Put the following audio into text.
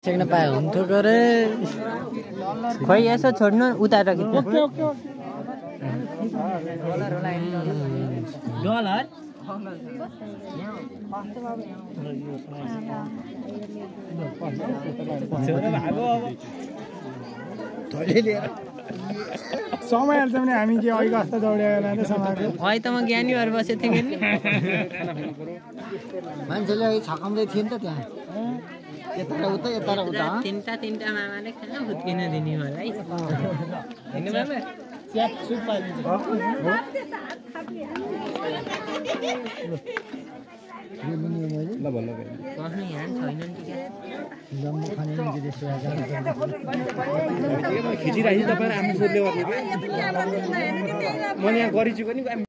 सेक्न पाए हुन्थ्यो गरे खै यसो छोड्नु उता राखि ओके ओके डलर समय हाल्छ भने हामी के अहिले कस्तो दौडेर समाजको अहिले त म ज्ञानी भएर बसेको थिएँ नि मान्छेले अहिले छकाउँदै थियो नि त त्यहाँ यता र उता तिनटा मामाले खाना हुत्किन दिने मलाई हैन मामा च्याप सुप पालिन्छ ल बल्ल कहाँ यहाँ छैनन् टिका जम्मू खाने विदेश खिचिराखि तपाईहरु हामी सोध्ले गर्ने के मैले यहाँ गरिछु पनि